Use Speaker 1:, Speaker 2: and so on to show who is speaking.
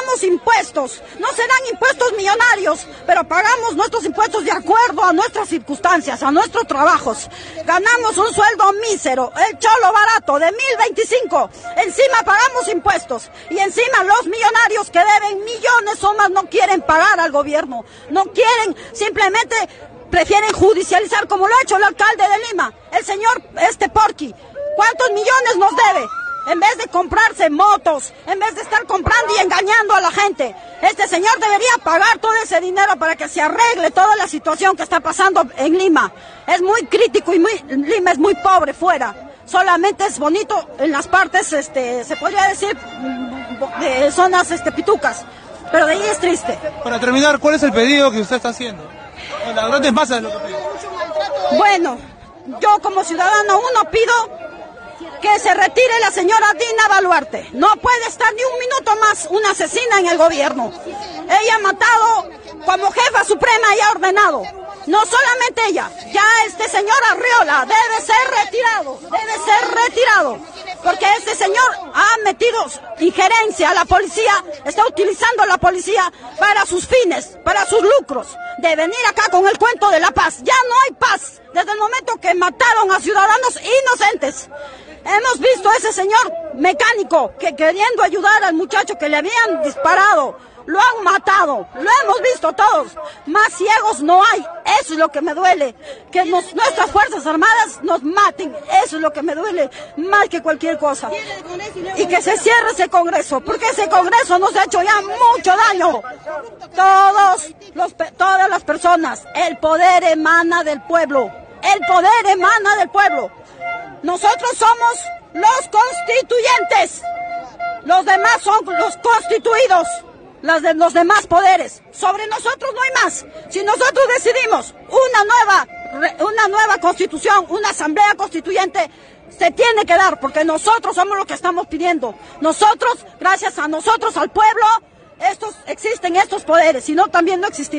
Speaker 1: pagamos impuestos, no serán impuestos millonarios, pero pagamos nuestros impuestos de acuerdo a nuestras circunstancias, a nuestros trabajos. Ganamos un sueldo mísero, el cholo barato de 1.025, encima pagamos impuestos y encima los millonarios que deben millones o más no quieren pagar al gobierno, no quieren, simplemente prefieren judicializar como lo ha hecho el alcalde de Lima, el señor Porqui. ¿Cuántos millones nos debe? En vez de comprarse motos, en vez de estar comprando y engañando a la gente, este señor debería pagar todo ese dinero para que se arregle toda la situación que está pasando en Lima. Es muy crítico y Lima es muy pobre fuera. Solamente es bonito en las partes, se podría decir, de zonas pitucas, pero de ahí es triste.
Speaker 2: Para terminar, ¿cuál es el pedido que usted está haciendo? Las grandes masas de lo que pide.
Speaker 1: Bueno, yo como ciudadano uno pido que se retire la señora Dina Boluarte. No puede estar ni un minuto más una asesina en el gobierno. Ella ha matado como jefa suprema y ha ordenado. No solamente ella, ya este señor Arriola debe ser retirado, porque este señor ha metido injerencia a la policía, está utilizando a la policía para sus fines, para sus lucros, de venir acá con el cuento de la paz. Ya no hay paz, desde el momento que mataron a ciudadanos inocentes. Hemos visto a ese señor mecánico que queriendo ayudar al muchacho que le habían disparado, lo han matado, lo hemos visto todos. Más ciegos no hay, eso es lo que me duele, que nuestras Fuerzas Armadas nos maten, eso es lo que me duele más que cualquier cosa. Y que se cierre ese Congreso, porque ese Congreso nos ha hecho ya mucho daño. Todas las personas, el poder emana del pueblo, el poder emana del pueblo. Nosotros somos los constituyentes, los demás son los constituidos, los demás poderes. Sobre nosotros no hay más. Si nosotros decidimos una nueva constitución, una asamblea constituyente, se tiene que dar, porque nosotros somos los que estamos pidiendo. Nosotros, gracias a nosotros, al pueblo, existen estos poderes, si no también no existirían.